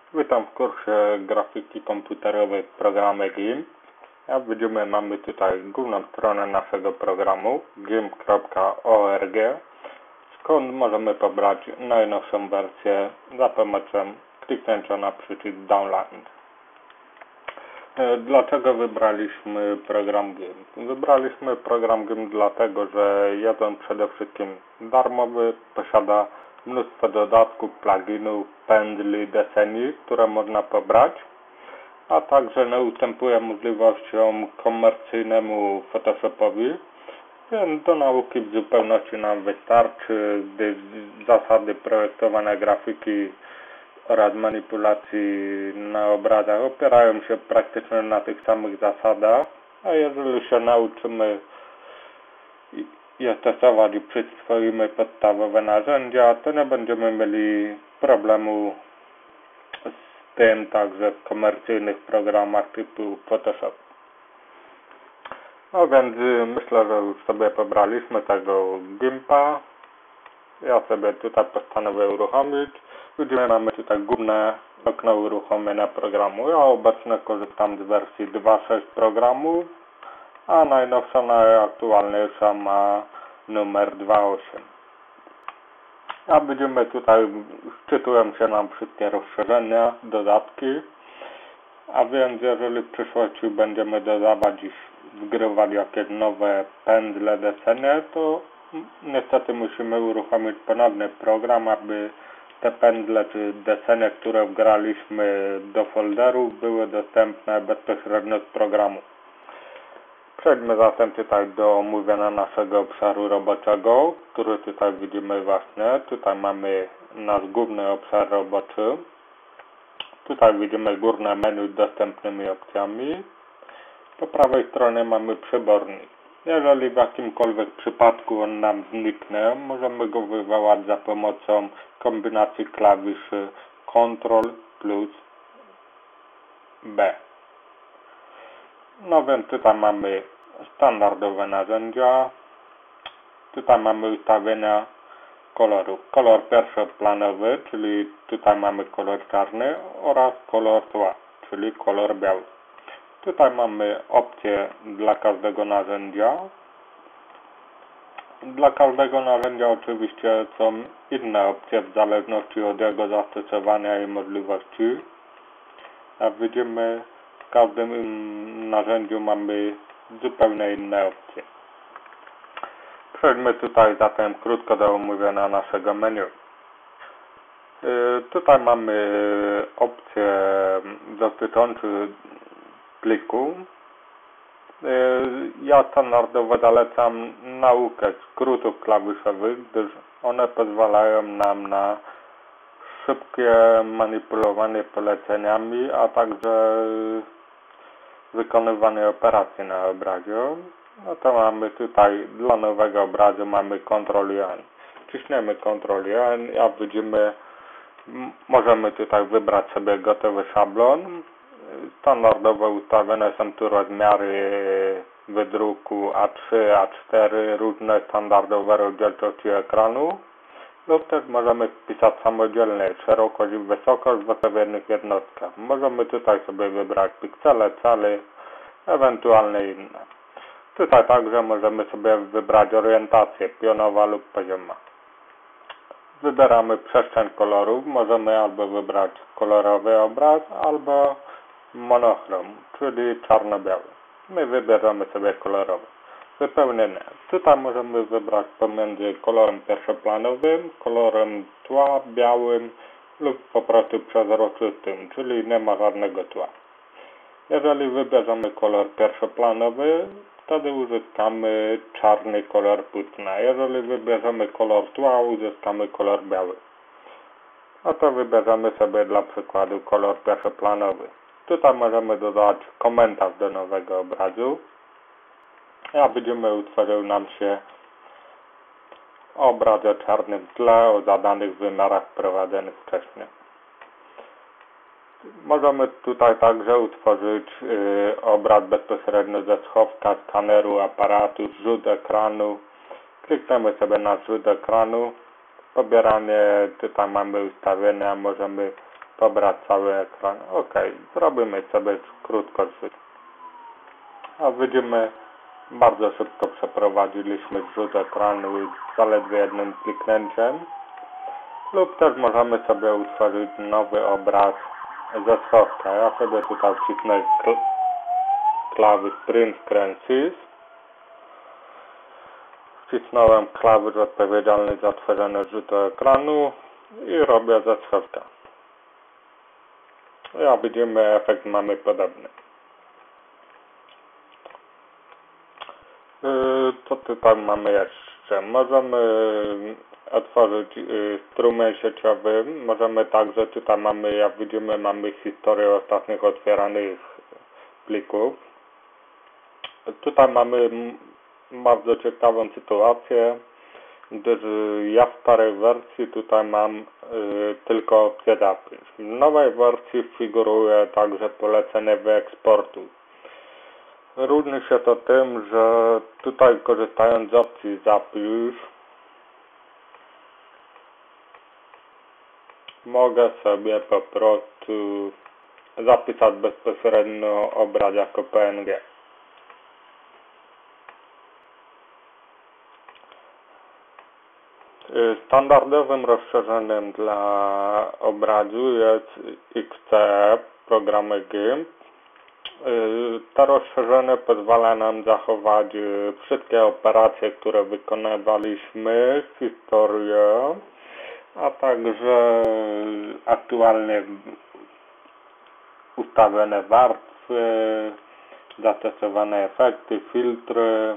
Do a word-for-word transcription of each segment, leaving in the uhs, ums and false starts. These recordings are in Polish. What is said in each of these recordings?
Witam w kursie grafiki komputerowej w programie GIMP. Jak widzimy, mamy tutaj główną stronę naszego programu gimp kropka org, skąd możemy pobrać najnowszą wersję za pomocą kliknięcia na przycisk Download. Dlaczego wybraliśmy program GIMP? Wybraliśmy program GIMP dlatego, że jest on przede wszystkim darmowy, posiada mnóstwo dodatków, pluginów, pędzli, deseni, które można pobrać, a także nie ustępuje możliwościom komercyjnemu Photoshopowi, więc do nauki w zupełności nam wystarczy, gdyż zasady projektowania grafiki oraz manipulacji na obrazach opierają się praktycznie na tych samych zasadach, a jeżeli się nauczymy je stosować i przyswoimy podstawowe narzędzia, to nie będziemy mieli problemu z tym także w komercyjnych programach typu Photoshop. No więc myślę, że już sobie pobraliśmy tego Gimpa. Ja sobie tutaj postanowię uruchomić. Widzimy, mamy tutaj główne okno uruchomienia programu. Ja obecnie korzystam z wersji dwa kropka sześć programu, a najnowsza, najaktualniejsza ma numer dwa kropka osiem. A widzimy tutaj, wczytują się nam wszystkie rozszerzenia, dodatki, a więc jeżeli w przyszłości będziemy dodawać i wgrywać jakieś nowe pędzle, desenie, to niestety musimy uruchomić ponowny program, aby te pędzle czy desenie, które wgraliśmy do folderów, były dostępne bezpośrednio z programu. Przejdźmy zatem tutaj do omówienia naszego obszaru roboczego, który tutaj widzimy właśnie. Tutaj mamy nasz główny obszar roboczy. Tutaj widzimy górne menu z dostępnymi opcjami. Po prawej stronie mamy przybornik. Jeżeli w jakimkolwiek przypadku on nam zniknie, możemy go wywołać za pomocą kombinacji klawiszy Ctrl plus B. No więc tutaj mamy standardowe narzędzia. Tutaj mamy ustawienia kolorów. Kolor pierwszoplanowy, czyli tutaj mamy kolor czarny, oraz kolor tła, czyli kolor biały. Tutaj mamy opcje dla każdego narzędzia. Dla każdego narzędzia oczywiście są inne opcje w zależności od jego zastosowania i możliwości. Jak widzimy, w każdym narzędziu mamy zupełnie inne opcje. Przejdźmy tutaj zatem krótko do omówienia naszego menu. Yy, tutaj mamy opcję dotyczącą pliku. Yy, ja standardowo zalecam naukę skrótów klawiszowych, gdyż one pozwalają nam na szybkie manipulowanie poleceniami, a także wykonywanie operacji na obrazie. No to mamy tutaj dla nowego obrazu mamy Ctrl N. Ciśniemy Ctrl N, jak widzimy, możemy tutaj wybrać sobie gotowy szablon. Standardowo ustawione są tu rozmiary wydruku A trzy, A cztery, różne standardowe rozdzielczości ekranu. Lub też możemy wpisać samodzielnie szerokość i wysokość w odpowiednich jednostkach. Możemy tutaj sobie wybrać piksele, cale, ewentualnie inne. Tutaj także możemy sobie wybrać orientację pionowa lub pozioma. Wybieramy przestrzeń kolorów. Możemy albo wybrać kolorowy obraz, albo monochrom, czyli czarno-biały. My wybierzemy sobie kolorowy. Wypełnienie. Tutaj możemy wybrać pomiędzy kolorem pierwszoplanowym, kolorem tła, białym lub po prostu przezroczystym, czyli nie ma żadnego tła. Jeżeli wybierzemy kolor pierwszoplanowy, wtedy uzyskamy czarny kolor płótna. Jeżeli wybierzemy kolor tła, uzyskamy kolor biały. No to wybierzemy sobie dla przykładu kolor pierwszoplanowy. Tutaj możemy dodać komentarz do nowego obrazu. Jak widzimy, utworzył nam się obraz o czarnym tle o zadanych wymiarach wprowadzonych wcześniej. Możemy tutaj także utworzyć yy, obraz bezpośrednio ze schowka, skaneru, aparatu, zrzut ekranu. Klikniemy sobie na zrzut ekranu. Pobieranie, tutaj mamy ustawienia, możemy pobrać cały ekran. Ok, zrobimy sobie krótko zrzut. A widzimy, bardzo szybko przeprowadziliśmy zrzut ekranu zaledwie jednym kliknięciem. Lub też możemy sobie utworzyć nowy obraz ze środka. Ja sobie tutaj wcisnę kl klawisz Print Screen Sys. Wcisnąłem klawisz odpowiedzialny za tworzenie rzutu ekranu i robię ze środka. Jak widzimy, efekt mamy podobny. Yy, co tutaj mamy jeszcze? Możemy otworzyć yy, strumień sieciowy. Możemy także, tutaj mamy, jak widzimy, mamy historię ostatnich otwieranych plików. Tutaj mamy bardzo ciekawą sytuację, gdyż ja w starej wersji tutaj mam yy, tylko opcję zapisz. W nowej wersji figuruje także polecenie wyeksportu. Różni się to tym, że tutaj korzystając z opcji zapisz mogę sobie po prostu zapisać bezpośrednio obraz jako P N G. Standardowym rozszerzeniem dla obrazu jest X C E w programie GIMP. To rozszerzenie pozwala nam zachować wszystkie operacje, które wykonywaliśmy, historię, a także aktualnie ustawione warstwy, zastosowane efekty, filtry.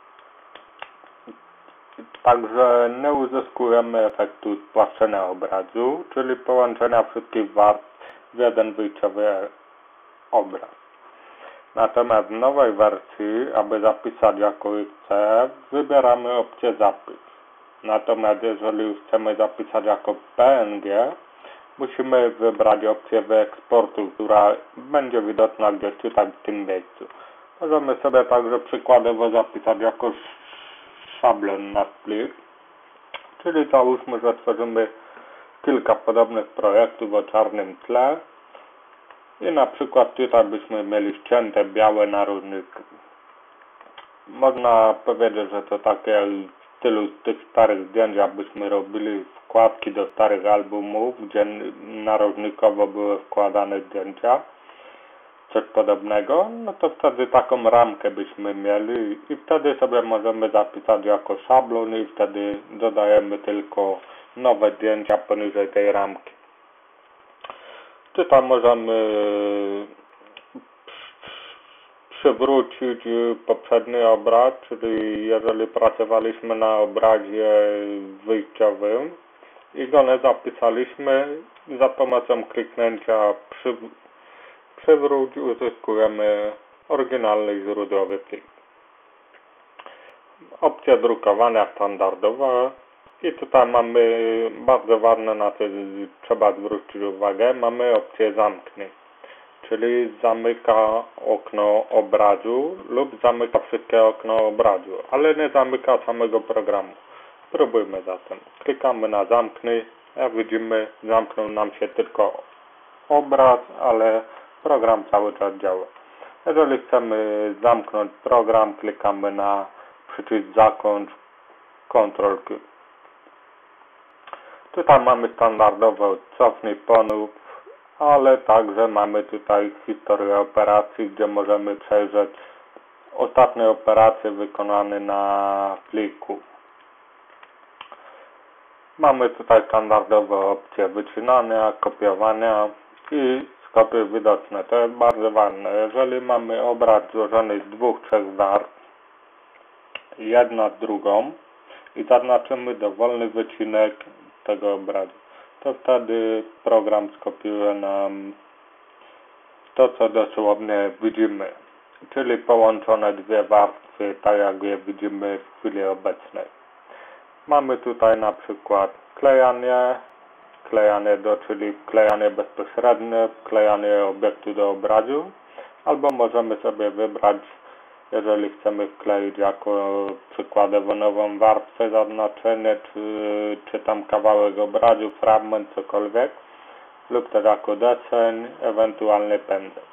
Także nie uzyskujemy efektu spłaszczenia obrazu, czyli połączenia wszystkich warstw w jeden wyjściowy obraz. Natomiast w nowej wersji, aby zapisać jako X C E, wybieramy opcję zapis. Natomiast jeżeli już chcemy zapisać jako P N G, musimy wybrać opcję wyeksportu, która będzie widoczna gdzieś tutaj w tym miejscu. Możemy sobie także przykładowo zapisać jako szablon na plik, czyli załóżmy, że tworzymy kilka podobnych projektów o czarnym tle i na przykład tutaj byśmy mieli ścięte białe narożniki. Można powiedzieć, że to takie w stylu tych starych zdjęć, abyśmy robili wkładki do starych albumów, gdzie narożnikowo były wkładane zdjęcia, coś podobnego, no to wtedy taką ramkę byśmy mieli i wtedy sobie możemy zapisać jako szablon i wtedy dodajemy tylko nowe zdjęcia poniżej tej ramki. Tutaj możemy przywrócić poprzedni obraz, czyli jeżeli pracowaliśmy na obrazie wyjściowym i go nie zapisaliśmy, za pomocą kliknięcia przy, przywróć uzyskujemy oryginalny i źródłowy plik. Opcja drukowania standardowa i tutaj mamy bardzo ważne, na co trzeba zwrócić uwagę, mamy opcję zamknij, czyli zamyka okno obrazu lub zamyka wszystkie okna obrazu, ale nie zamyka samego programu. Spróbujmy zatem. Klikamy na zamknij, jak widzimy zamknął nam się tylko obraz, ale program cały czas działa. Jeżeli chcemy zamknąć program, klikamy na przycisk zakończ, kontrol Q. Tutaj mamy standardowo cofnij, ponów, ale także mamy tutaj historię operacji, gdzie możemy przejrzeć ostatnie operacje wykonane na pliku. Mamy tutaj standardowe opcje wycinania, kopiowania i skopy widoczne. To jest bardzo ważne. Jeżeli mamy obraz złożony z dwóch, trzech warstw, jedna z drugą i zaznaczymy dowolny wycinek tego obrazu, to wtedy program skopiuje nam to, co dosłownie widzimy, czyli połączone dwie warstwy, tak jak je widzimy w chwili obecnej. Mamy tutaj na przykład klejanie, klejanie do, czyli klejanie bezpośrednie, klejanie obiektu do obrazu, albo możemy sobie wybrać, jeżeli chcemy wkleić jako przykładowo nową warstwę, zaznaczenie, czy, czy tam kawałek obrazu, fragment, cokolwiek, lub też jako deseń, ewentualnie pędzel.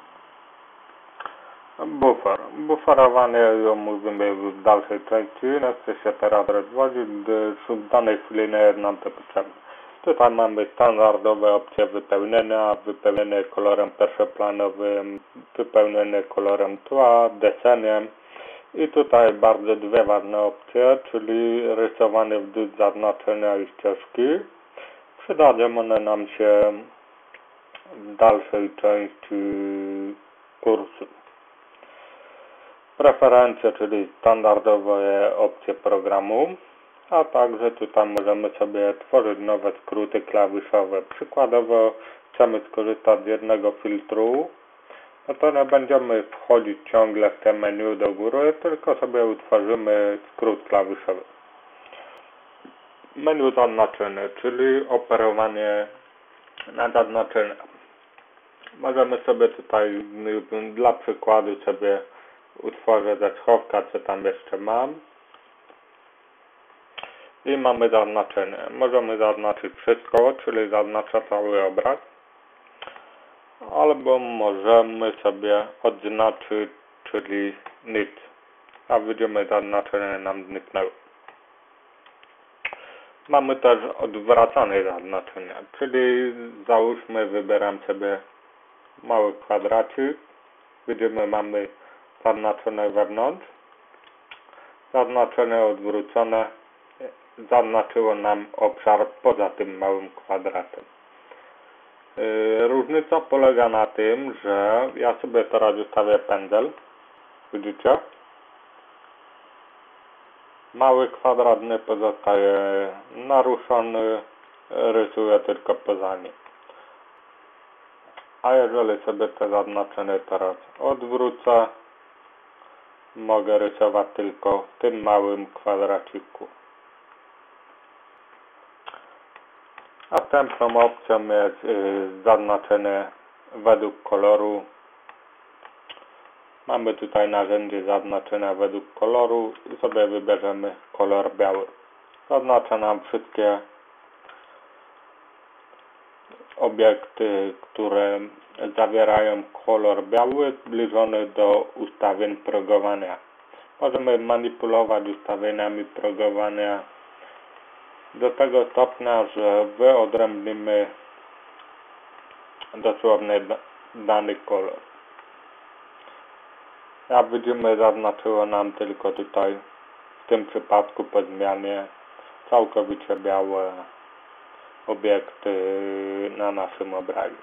Bufer. Buferowanie omówimy w dalszej części. Nie chcę się teraz rozwodzić, gdyż w danej chwili nie jest nam to potrzebne. Tutaj mamy standardowe opcje wypełnienia, wypełnienie kolorem pierwszoplanowym, wypełnienie kolorem tła, deseniem. I tutaj bardzo dwie ważne opcje, czyli rysowanie wzdłuż zaznaczenia i ścieżki. Przydadzą one nam się w dalszej części kursu. Preferencje, czyli standardowe opcje programu, a także tutaj możemy sobie tworzyć nowe skróty klawiszowe. Przykładowo chcemy skorzystać z jednego filtru, no to nie będziemy wchodzić ciągle w te menu do góry, tylko sobie utworzymy skrót klawiszowy. Menu zaznaczone, czyli operowanie na zaznaczenia. Możemy sobie tutaj dla przykładu sobie utworzę ze schowka, co tam jeszcze mam. I mamy zaznaczenie. Możemy zaznaczyć wszystko, czyli zaznacza cały obraz. Albo możemy sobie odznaczyć, czyli nic. A widzimy, zaznaczenie nam zniknęło. Mamy też odwracane zaznaczenia, czyli załóżmy, wybieram sobie mały kwadracik. Widzimy, mamy zaznaczone wewnątrz. Zaznaczenie odwrócone zaznaczyło nam obszar poza tym małym kwadratem. Yy, różnica polega na tym, że ja sobie teraz ustawię pędzel. Widzicie? Mały kwadrat nie pozostaje naruszony, rysuję tylko poza nim. A jeżeli sobie te zaznaczenie teraz odwrócę, mogę rysować tylko w tym małym kwadraciku. Następną opcją jest yy, zaznaczenie według koloru. Mamy tutaj narzędzie zaznaczenia według koloru i sobie wybierzemy kolor biały. Zaznacza nam wszystkie obiekty, które zawierają kolor biały zbliżony do ustawień progowania. Możemy manipulować ustawieniami progowania do tego stopnia, że wyodrębnimy dosłownie dany kolor. Jak widzimy, zaznaczyło nam tylko tutaj w tym przypadku po zmianie całkowicie białe obiekty na naszym obrazie.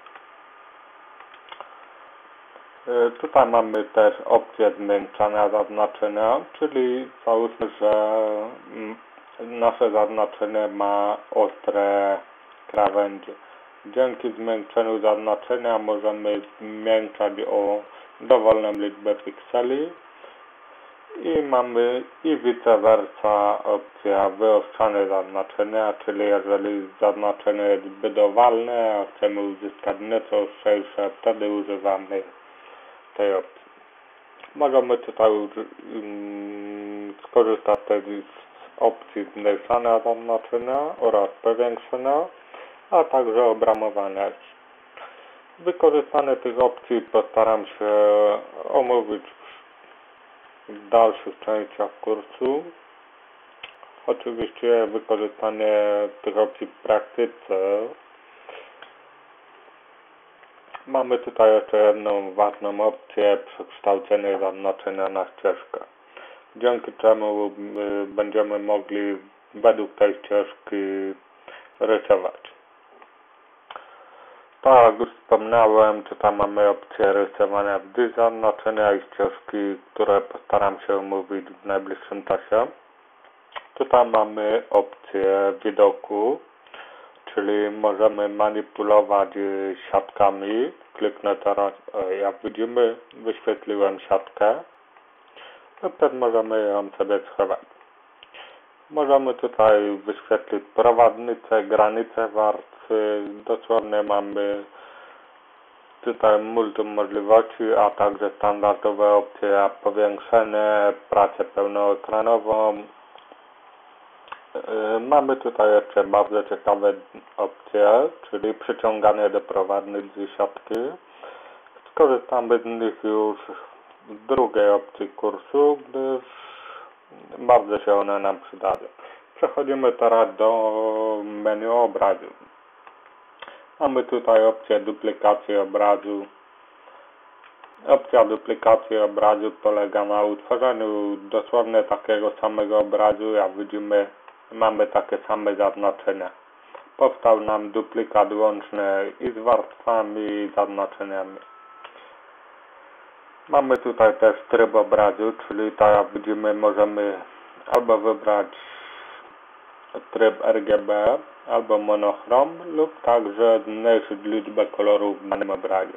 Tutaj mamy też opcję zmniejszania zaznaczenia, czyli załóżmy, że nasze zaznaczenie ma ostre krawędzie. Dzięki zmniejszeniu zaznaczenia możemy zmniejszać o dowolną liczbę pikseli i mamy i vice versa opcja wyostrzania zaznaczenia, czyli jeżeli zaznaczenie jest zbyt owalne, a chcemy uzyskać nieco ostrzejsze, wtedy używamy tej opcji. Możemy tutaj um, skorzystać też z opcji zmniejszania zaznaczenia oraz powiększenia, a także obramowania. Wykorzystanie tych opcji postaram się omówić w dalszych częściach kursu. Oczywiście wykorzystanie tych opcji w praktyce. Mamy tutaj jeszcze jedną ważną opcję, przekształcenie zaznaczenia na ścieżkę, dzięki czemu będziemy mogli według tej ścieżki rysować. Tak jak już wspomniałem, tutaj mamy opcję rysowania wzdłuż zaznaczenia i ścieżki, które postaram się omówić w najbliższym czasie. Tutaj mamy opcję widoku, czyli możemy manipulować siatkami. Kliknę teraz, jak widzimy, wyświetliłem siatkę. Lub też możemy ją sobie schować. Możemy tutaj wyświetlić prowadnicę, granice warstwy. Dosłownie mamy tutaj multum możliwości, a także standardowe opcje jak powiększenie, pracę pełnoekranową, Mamy tutaj jeszcze bardzo ciekawe opcje, czyli przyciąganie do prowadnych z siatki. Skorzystamy z nich już w drugiej opcji kursu, gdyż bardzo się one nam przydadzą. Przechodzimy teraz do menu obrazu. Mamy tutaj opcję duplikacji obrazu. Opcja duplikacji obrazu polega na utworzeniu dosłownie takiego samego obrazu. Jak widzimy, mamy takie same zaznaczenia. Powstał nam duplikat łączny i z warstwami, i z zaznaczeniami. Mamy tutaj też tryb obrazu, czyli tak jak widzimy, możemy albo wybrać tryb R G B, albo monochrom, lub także zmniejszyć liczbę kolorów w danym obrazie.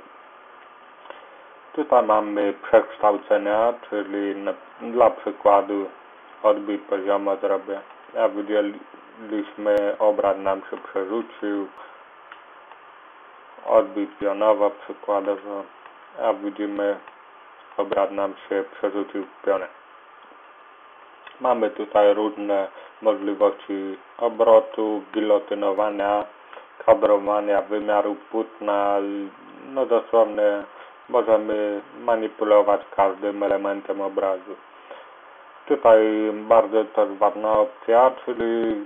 Tutaj mamy przekształcenia, czyli na, dla przykładu odbij poziomo zrobię. Jak widzieliśmy, obraz nam się przerzucił. Odbij pionowo przykładowo. Jak widzimy, obraz nam się przerzucił w pionę. Mamy tutaj różne możliwości obrotu, gilotynowania, kadrowania, wymiaru płótna. No dosłownie możemy manipulować każdym elementem obrazu. Tutaj bardzo też ważna opcja, czyli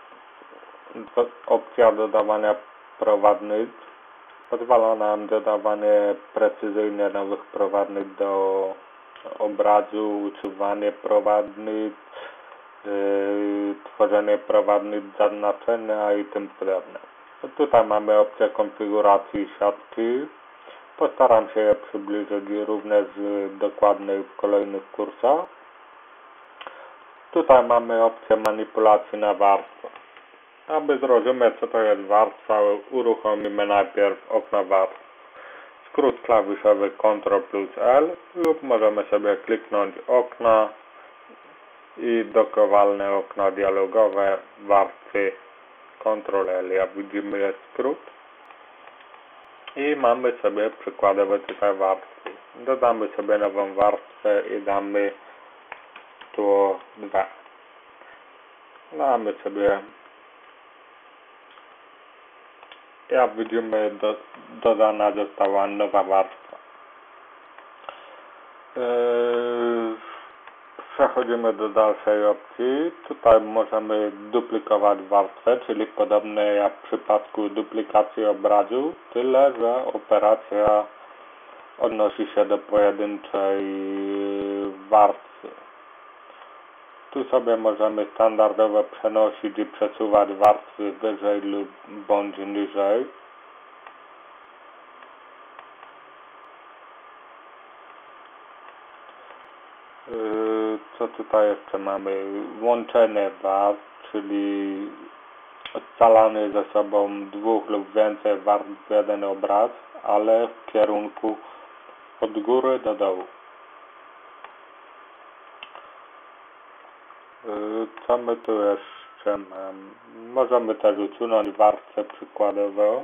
opcja dodawania prowadnic. Pozwala nam dodawanie precyzyjnie nowych prowadnic do obrazu, usuwanie prowadnic, yy, tworzenie prowadnic zaznaczenia i tym podobne. Tutaj mamy opcję konfiguracji siatki. Postaram się je przybliżyć również dokładniej w kolejnych kursach. Tutaj mamy opcję manipulacji na warstwę. Aby zrozumieć, co to jest warstwa, uruchomimy najpierw okno warstw. Skrót klawiszowy Ctrl plus L lub możemy sobie kliknąć okno i dokowalne okno dialogowe warstwy Ctrl L. Jak widzimy, jest skrót. I mamy sobie przykładowe tutaj warstwy. Dodamy sobie nową warstwę i damy tło dwa. Damy sobie, jak widzimy, do, dodana została nowa warstwa. Yy, przechodzimy do dalszej opcji. Tutaj możemy duplikować warstwę, czyli podobnie jak w przypadku duplikacji obrazu, tyle że operacja odnosi się do pojedynczej warstwy. Tu sobie możemy standardowo przenosić i przesuwać warstwy wyżej lub bądź niżej. Co tutaj jeszcze mamy? Łączenie warstw, czyli scalanie ze sobą dwóch lub więcej warstw w jeden obraz, ale w kierunku od góry do dołu. Co my tu jeszcze mamy? Możemy też usunąć warstwę przykładowo.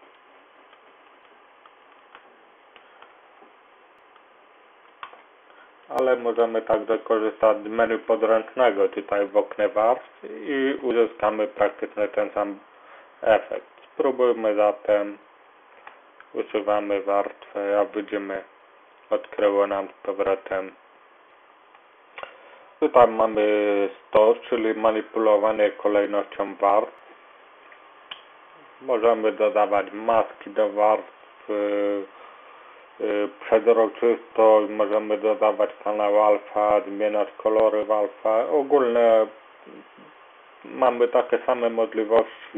Ale możemy także korzystać z menu podręcznego tutaj w oknie warstw i uzyskamy praktycznie ten sam efekt. Spróbujmy zatem. Usuwamy warstwę, jak widzimy, odkryło nam z powrotem. Tutaj mamy stos, czyli manipulowanie kolejnością warstw. Możemy dodawać maski do warstw, yy, yy, przezroczystość, możemy dodawać kanał alfa, zmieniać kolory w alfa. Ogólnie mamy takie same możliwości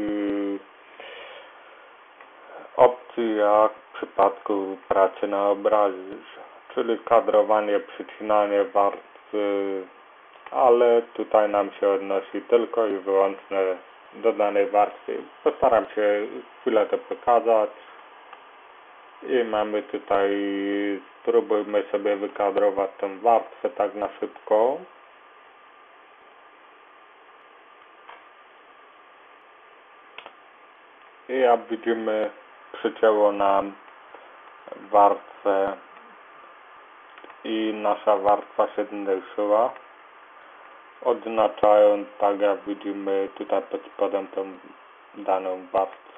opcji jak w przypadku pracy na obrazie, czyli kadrowanie, przycinanie warstw, ale tutaj nam się odnosi tylko i wyłącznie do danej warstwy. Postaram się chwilę to pokazać i mamy tutaj, spróbujmy sobie wykadrować tę warstwę tak na szybko. I jak widzimy, przycięło nam warstwę i nasza warstwa się zmniejszyła. odznaczając, tak jak widzimy tutaj pod spodem, tą daną warstwę.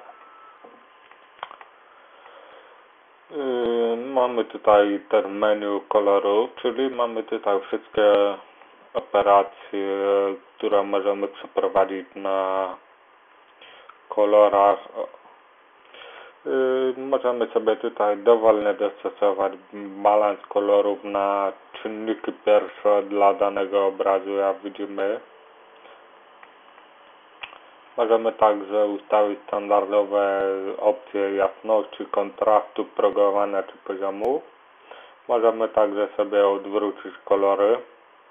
Yy, mamy tutaj ten menu koloru, czyli mamy tutaj wszystkie operacje, które możemy przeprowadzić na kolorach. Yy, możemy sobie tutaj dowolnie dostosować balans kolorów na czynniki pierwsze dla danego obrazu, jak widzimy. Możemy także ustawić standardowe opcje jasności, kontrastu, progowania czy poziomu. Możemy także sobie odwrócić kolory.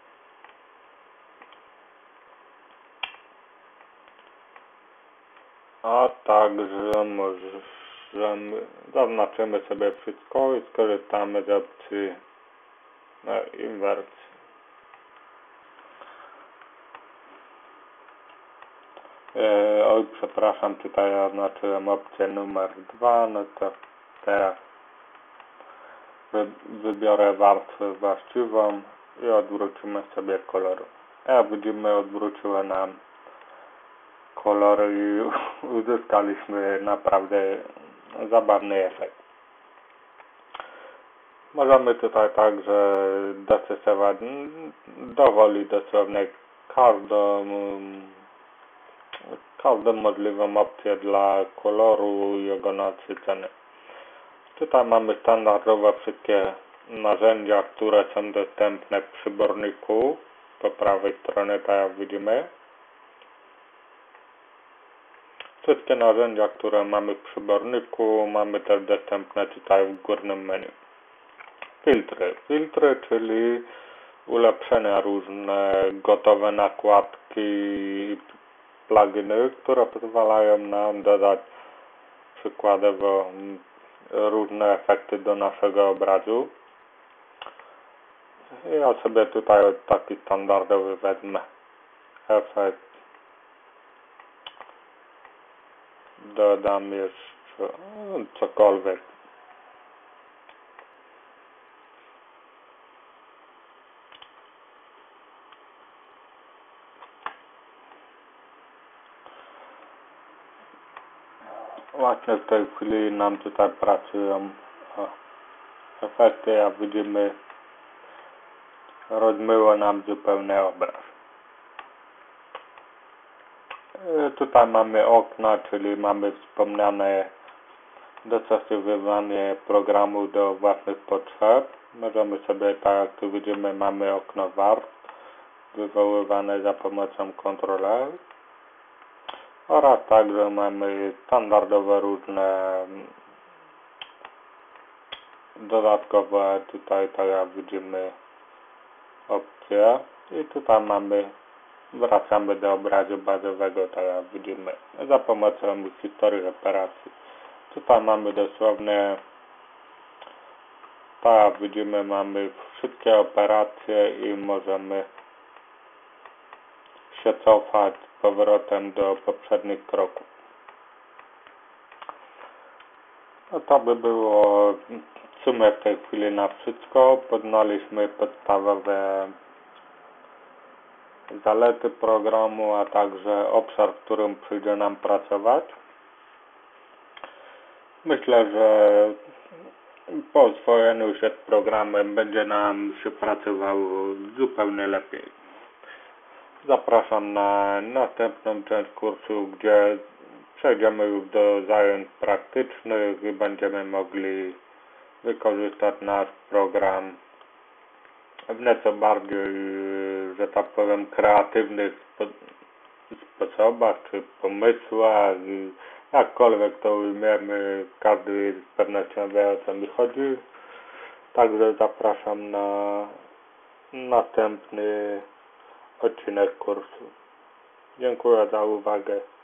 A także możemy, zaznaczymy sobie wszystko i skorzystamy z opcji inwersji. Yy, oj, przepraszam, tutaj oznaczyłem opcję numer dwa, no to teraz wy, wybiorę warstwę właściwą i odwrócimy sobie kolor. Jak widzimy, odwróciły nam kolory i uzyskaliśmy naprawdę zabawny efekt. Możemy tutaj także dostosować dowoli dosłownie każdą każdą możliwą opcję dla koloru i jego nasycenia. Tutaj mamy standardowo wszystkie narzędzia, które są dostępne w przyborniku po prawej stronie, tak jak widzimy. Wszystkie narzędzia, które mamy w przyborniku, mamy też dostępne tutaj w górnym menu. Filtry. Filtry, czyli ulepszenia różne, gotowe nakładki, pluginy, które pozwalają nam dodać przykładowo różne efekty do naszego obrazu. Ja sobie tutaj taki standardowy wezmę efekt. Dodam jeszcze cokolwiek. Właśnie w tej chwili nam tutaj pracują efekty, jak widzimy, rozmyło nam zupełnie obraz. Tutaj mamy okna, czyli mamy wspomniane dostosowywanie programu do własnych potrzeb. Możemy sobie, tak jak tu widzimy, mamy okno warstw wywoływane za pomocą kontrola. Oraz także mamy standardowe różne dodatkowe tutaj, tak jak widzimy, opcje. I tutaj mamy, wracamy do obrazu bazowego, tak jak widzimy, za pomocą historii operacji. Tutaj mamy dosłownie, tak jak widzimy, mamy wszystkie operacje i możemy się cofać z powrotem do poprzednich kroków. No to by było w sumie w tej chwili na wszystko. Poznaliśmy podstawowe zalety programu, a także obszar, w którym przyjdzie nam pracować. Myślę, że po oswojeniu się z programem będzie nam się pracowało zupełnie lepiej. Zapraszam na następną część kursu, gdzie przejdziemy już do zajęć praktycznych i będziemy mogli wykorzystać nasz program w nieco bardziej, że tak powiem, kreatywnych spo sposobach czy pomysłach. Jakkolwiek to ujmiemy, każdy z pewnością wie, o co mi chodzi. Także zapraszam na następny odcinek kursu. Dziękuję za uwagę.